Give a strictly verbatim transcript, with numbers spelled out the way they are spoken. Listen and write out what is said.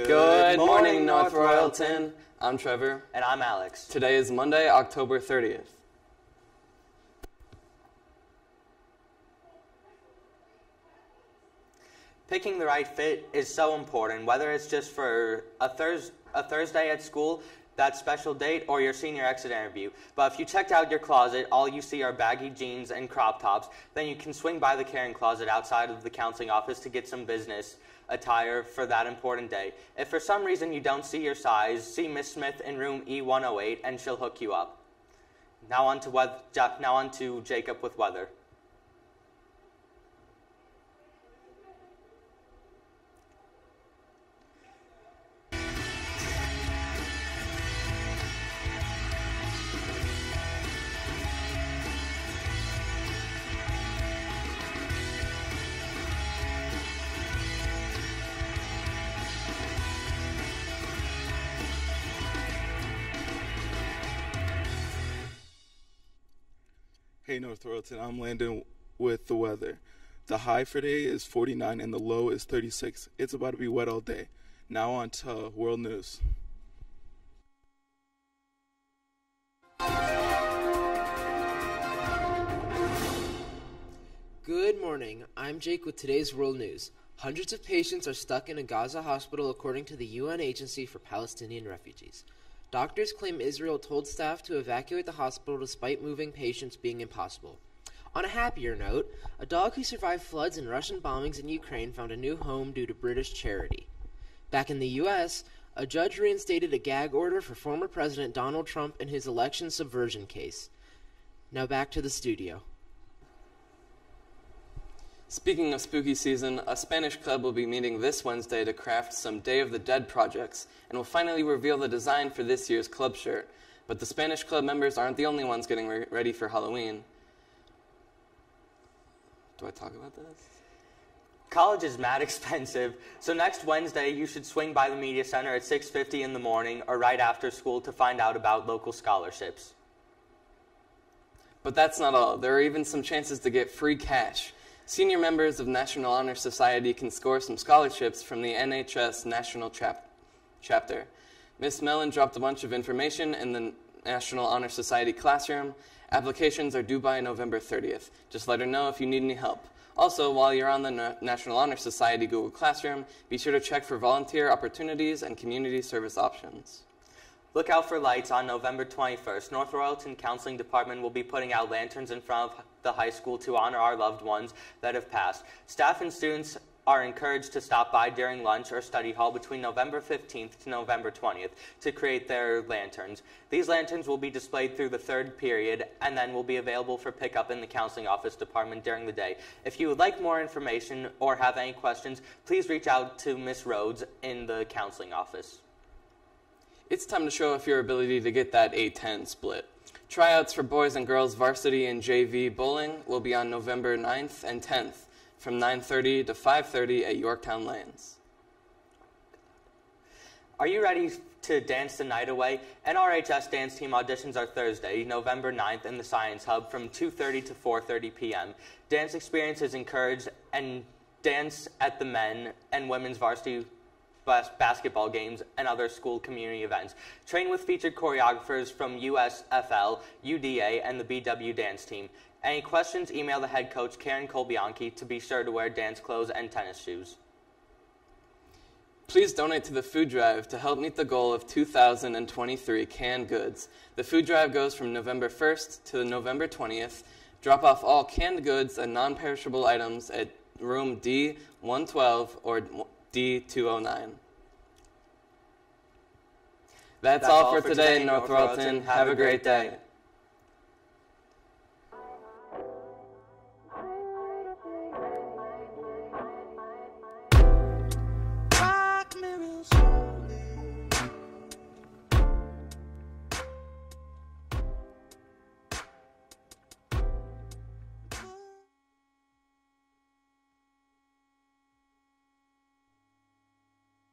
Good, Good morning, morning, North Royalton. I'm Trevor. And I'm Alex. Today is Monday, October thirtieth. Picking the right fit is so important, whether it's just for a, thurs a Thursday at school, that special date, or your senior exit interview. But if you checked out your closet, all you see are baggy jeans and crop tops, then you can swing by the Caring Closet outside of the counseling office to get some business attire for that important day. If for some reason you don't see your size, see Miss Smith in room E one oh eight and she'll hook you up. Now on to, now on to Jacob with weather. Hey North Royalton, I'm Landon with the weather. The high for today is forty-nine and the low is thirty-six. It's about to be wet all day. Now on to world news. Good morning. I'm Jake with today's world news. Hundreds of patients are stuck in a Gaza hospital according to the U N Agency for Palestinian Refugees. Doctors claim Israel told staff to evacuate the hospital despite moving patients being impossible. On a happier note, a dog who survived floods and Russian bombings in Ukraine found a new home due to British charity. Back in the U S, a judge reinstated a gag order for former President Donald Trump in his election subversion case. Now back to the studio. Speaking of spooky season, a Spanish club will be meeting this Wednesday to craft some Day of the Dead projects and will finally reveal the design for this year's club shirt. But the Spanish club members aren't the only ones getting re ready for Halloween. Do I talk about this? College is mad expensive, so next Wednesday you should swing by the Media Center at six fifty in the morning or right after school to find out about local scholarships. But that's not all. There are even some chances to get free cash. Senior members of National Honor Society can score some scholarships from the N H S National Chap Chapter. Miss Mellon dropped a bunch of information in the National Honor Society classroom. Applications are due by November thirtieth. Just let her know if you need any help. Also, while you're on the Na National Honor Society Google Classroom, be sure to check for volunteer opportunities and community service options. Look out for lights on November twenty-first. North Royalton Counseling Department will be putting out lanterns in front of the high school to honor our loved ones that have passed. Staff and students are encouraged to stop by during lunch or study hall between November fifteenth to November twentieth to create their lanterns. These lanterns will be displayed through the third period and then will be available for pickup in the counseling office department during the day. If you would like more information or have any questions, please reach out to Miss Rhodes in the counseling office. It's time to show off your ability to get that A ten split. Tryouts for boys and girls varsity and J V bowling will be on November ninth and tenth from nine thirty to five thirty at Yorktown Lanes. Are you ready to dance the night away? N R H S dance team auditions are Thursday, November ninth in the Science Hub from two thirty to four thirty p m Dance experience is encouraged and dance at the men and women's varsity bas basketball games and other school community events. Train with featured choreographers from U S F L, U D A, and the B W dance team. Any questions, email the head coach, Karen Colbianchi, to be sure to wear dance clothes and tennis shoes. Please donate to the food drive to help meet the goal of two thousand twenty-three canned goods. The food drive goes from November first to November twentieth. Drop off all canned goods and non-perishable items at room D one twelve or D two oh nine. That's, That's all, all for today, today North Royalton. Have a great day.